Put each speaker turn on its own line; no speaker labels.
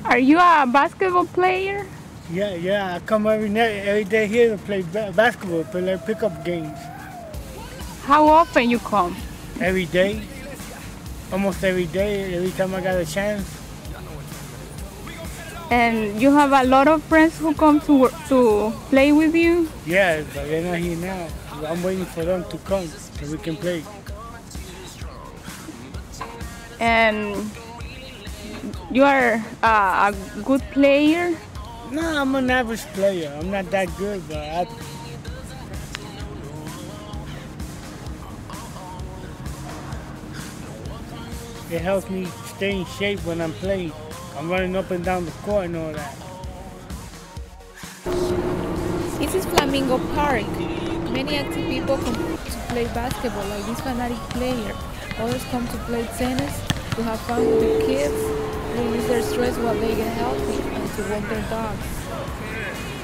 Are you a basketball player?
Yeah. I come every day here to play basketball, play pickup games.
How often you come?
Every day, almost every day, every time I got a chance.
And you have a lot of friends who come to play with you?
Yeah, but they're not here now. I'm waiting for them to come so we can play.
And you are a good player?
No, I'm an average player. I'm not that good, but it helps me stay in shape when I'm playing. I'm running up and down the court and all that.
This is Flamingo Park. Many active people come to play basketball, like this fanatic player. Others come to play tennis, to have fun with the kids, release their stress while they get healthy, and to walk their dogs.